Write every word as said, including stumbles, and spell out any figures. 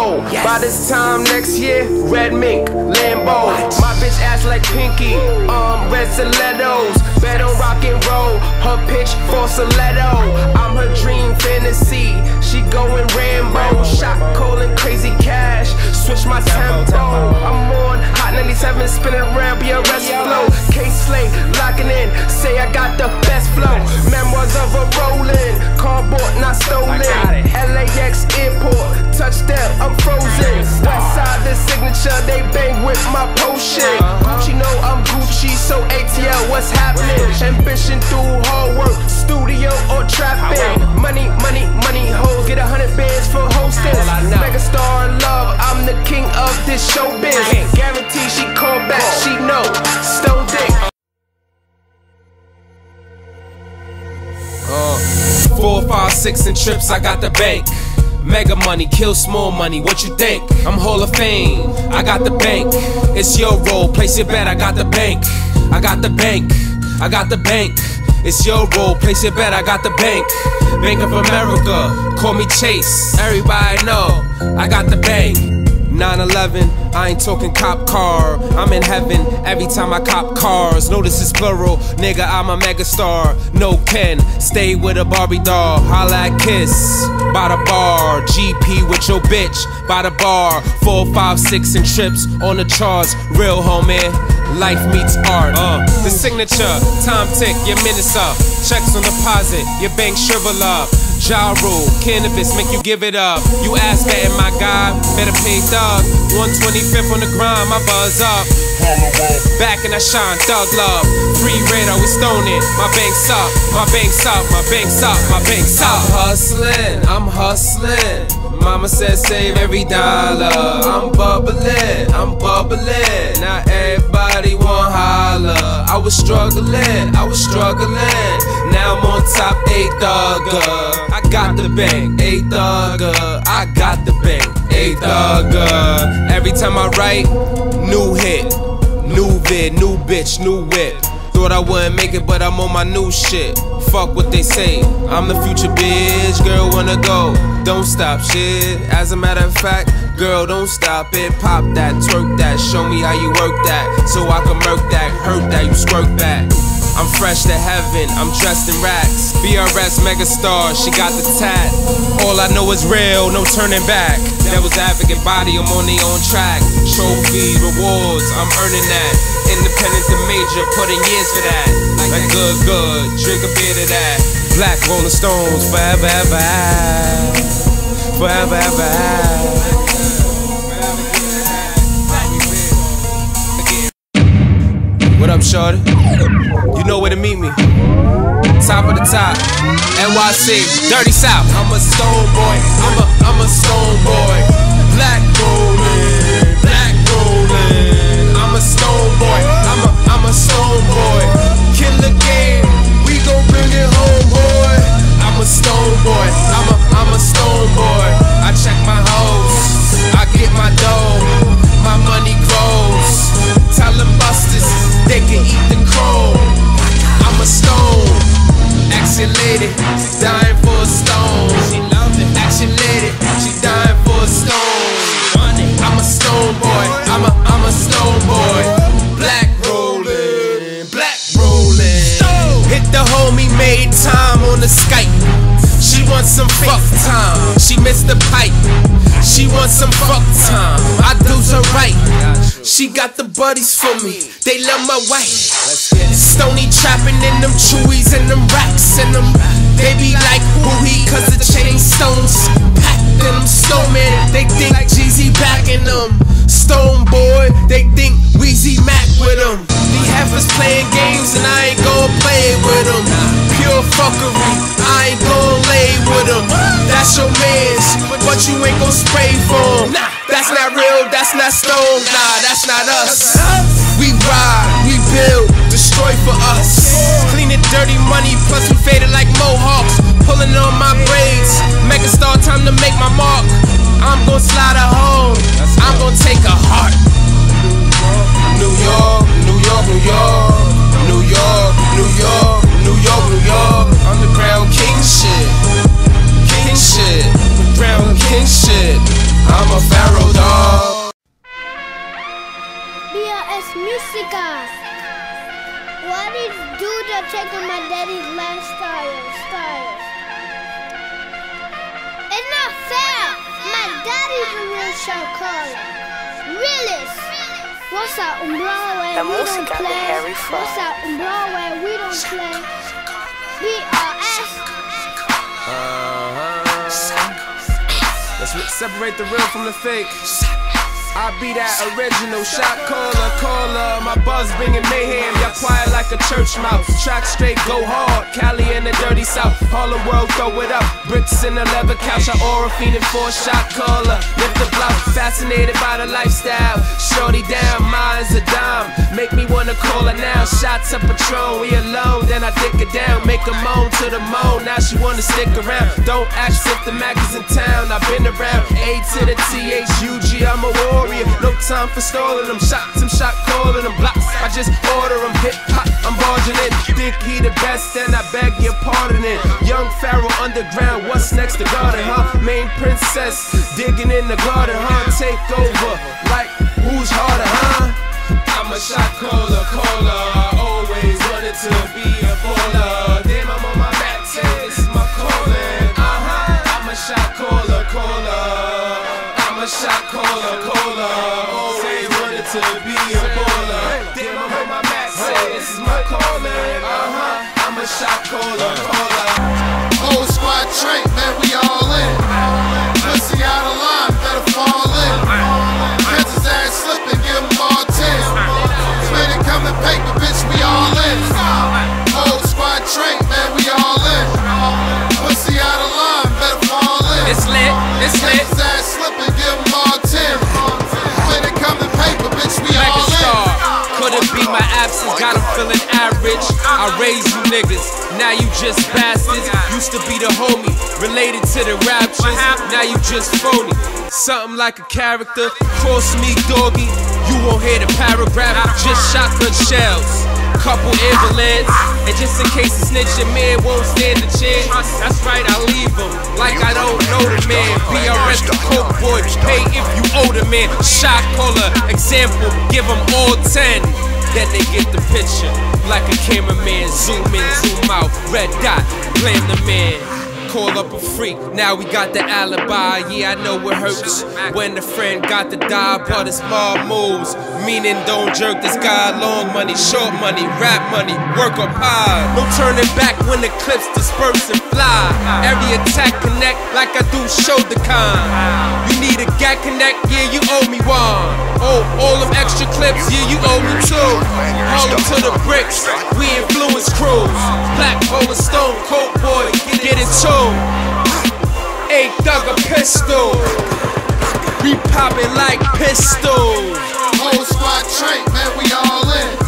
Lambo. Yes. By this time next year, red mink, Lambo. What? My bitch ass like Pinky, um, red stilettos. Bet on rock and roll, her pitch for stiletto. I'm her dream fantasy, she going Rambo. Shot calling crazy cash, switch my tempo. I'm on Hot ninety-seven, spinning around, be a rest flow. K-Slay, locking in, say I got the best flow. Memoirs of a rolling, car bought, not stolen. L A X airport, touchdown, I'm frozen. Westside, the signature, they bang with my potion. Gucci know I'm Gucci, so A T L, what's happening? Ambition through hard work, studio or trapping. Money, money, money, hoes, get a hundred bands for hostess. Megastar love, I'm the king of this showbiz. Guarantee she call back, she know, stone dick. Uh, four, five, six and trips, I got the bank. Mega money, kill small money, what you think? I'm Hall of Fame, I got the bank. It's your role, place your bet, I got the bank. I got the bank, I got the bank. It's your role, place your bet, I got the bank. Bank of America, call me Chase. Everybody know, I got the bank. nine eleven, I ain't talking cop car. I'm in heaven every time I cop cars. No, this is plural, nigga, I'm a megastar. No Ken, stay with a Barbie doll. Holla at Kiss, by the bar. G P with your bitch, by the bar. Four, five, six and trips on the charts. Real homie, life meets art. uh, The signature, time tick, your minutes up. Checks on deposit, your bank shrivel up. Ja Rule, cannabis, make you give it up. You ass betting, my guy, better pay thug. one twenty-fifth on the grind, my buzz up. Back and I shine, thug love. Free radar, we stoning. My bank's up, my bank's up, my bank's up, my bank's up. I'm hustling, I'm hustling. Mama said save every dollar. I'm bubbling, I'm bubbling. Now everybody want holler. I was struggling, I was struggling. Now I'm on top, a thugger. I got the bank, a thugger. I got the bank, a thugger. Every time I write, new hit, new vid, new bitch, new whip. Thought I wouldn't make it, but I'm on my new shit. Fuck what they say, I'm the future bitch. Girl wanna go, don't stop shit. As a matter of fact, girl don't stop it. Pop that, twerk that, show me how you work that. So I can murk that, hurt that, you squirt back. I'm fresh to heaven, I'm dressed in racks. B R S megastar, she got the tat. All I know is real, no turning back. That was advocate body, I'm on the on track. Trophy, rewards, I'm earning that. Independent to major, putting years for that. Like good, good, drink a beer to that. Black Rolling Stones, forever, ever, forever, ever. What up, shorty? You know where to meet me. Top of the top, N Y C, Dirty South. I'm a stone boy, I'm a, I'm a stone boy. Black rolling, black rolling. I'm a stone boy, I'm a, I'm a stone boy. Kill the game, we gon' bring it home, boy. I'm a stone boy, I'm a, I'm a stone boy. I check my hoes, I get my dough, my money grows. Tell them busters, they can eat the chrome. I'm a stone, action lady, dying for a stone. She loves it, action lady, she dying for a stone. I'm a stone boy, I'm a, I'm a stone boy. Black rolling, black rolling. Hit the homie, made time on the Skype. She wants some fuck time, she missed the pipe. She wants some fuck time, I do's her right. She got the buddies for me, they love my wife. Stony trapping in them chewies and them racks and them. They be like, who he, cause the chain stones packed in them snowman. They think Jeezy backing them. Stone boy, they think Weezy Mac with them. The heifers playing games and I ain't gon' play with them. Pure fuckery, I ain't gon' lay with them. That's your mans, but you ain't gon' spray for him. That's not real, that's not stone, nah, that's not us. We ride, we build, destroy for us. Clean it, dirty money, plus we faded like mohawks. Pulling on my braids, megastar, time to make my mark. I'm gon' slide her home, I'm gon' take her heart. New York, New York, New York, New York, New York, New York, New York. Underground king shit, king shit, underground king shit. I'm a Pharaoh, dog. B R S Musica. Why did dude taking my daddy's lifestyle? Style? It's not fair. My daddy's a real shot caller. Realist. What's up, on Broadway? We don't play. What's up, on Broadway? We don't play. B R S. Uh-huh. Let's separate the real from the fake. I be that original shot caller, caller. My buzz bringing mayhem, y'all quiet like a church mouse. Track straight, go hard. Cali in the dirty south, Harlem world, throw it up. Bricks in the leather couch, I aura fiending for a shot caller. Lift the blouse, fascinated by the lifestyle. Shorty down, mine's a dime. Make me wanna call her now. Shots of Patron, we alone, then I dick her down. Make her moan to the moan, now she wanna stick around. Don't ask if the Mac is in town. I've been around. A to the T H U G, I'm a warrior. No time for stalling them shots, I'm shot calling them blocks. I just order them hip hop, I'm barging in. Think he the best, and I beg your pardon in. Young Pharaoh underground, what's next to garden, huh? Main princess, digging in the garden, huh? Take over, like who's harder, huh? I'm a shot caller, caller. I always wanted to be a baller. Damn, I'm on my back, say this is my calling. Uh-huh. I'm a shot caller, caller. I'm a shot caller, caller. Always wanted to be a baller. Damn, I'm on my back, say this is my calling. Uh-huh. I'm a shot caller, caller. Whole squad trait, man, we all in. Pussy out of line, better fall in. Catch his ass slipping, give him all ten. When it come to paper, bitch, we all in. Whole squad trait, man, we all in. Pussy out of line, better fall in. It's lit, it's lit. Catch his ass slipping, give him all ten. When it come to paper, bitch, we all in. Megastar, couldn't be my absence, got 'em feeling average. I raised you niggas, now you just bastards. Used to be the homie, related to the raptures. Now you just phony, something like a character. Cross me, doggy, you won't hear the paragraph. Just shotgun shells, couple invalids. And just in case the snitch, your man won't stand a chance. That's right, I leave him like I don't know the man. B R S the coke boy, pay if you owe the man. Shot caller, example, give him all ten. Then they get the picture, like a cameraman. Zoom in, zoom out, red dot, blame the man. Call up a freak, now we got the alibi. Yeah, I know it hurts when the friend got to die, but it's small moves. Meaning don't jerk this guy. Long money, short money, rap money, work up high. No turning back when the clips disperse and fly. Every attack connect like I do shoulder con. You need a gap connect, yeah, you owe me one. Oh, all them extra clips, yeah, you owe me two. All them to the bricks, we influence crews. Black Rolling Stone, Coke Boy, get it too. Ain't dug a pistol. We poppin' like pistols. Whole squad trait, man, we all in.